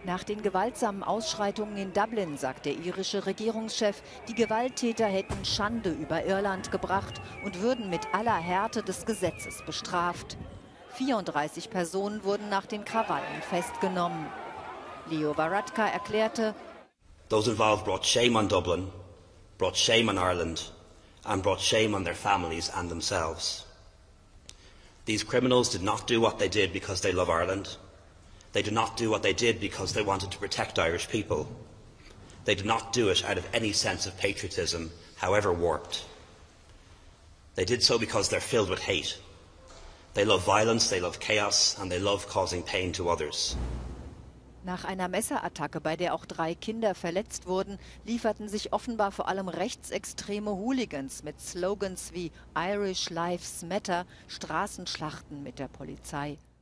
Nach den gewaltsamen Ausschreitungen in Dublin sagt der irische Regierungschef, die Gewalttäter hätten Schande über Irland gebracht und würden mit aller Härte des Gesetzes bestraft. 34 Personen wurden nach den Krawallen festgenommen. Leo Varadkar erklärte, Those involved brought shame on Dublin, brought shame on Ireland and brought shame on their families and themselves. These criminals did not do what they did because they love Ireland. They did not do what they did because they wanted to protect Irish people. They did not do it out of any sense of patriotism, however warped. They did so because they're filled with hate. They love violence, they love chaos, and they love causing pain to others. Nach einer Messerattacke, bei der auch 3 Kinder verletzt wurden, lieferten sich offenbar vor allem rechtsextreme Hooligans mit Slogans wie Irish Lives Matter Straßenschlachten mit der Polizei.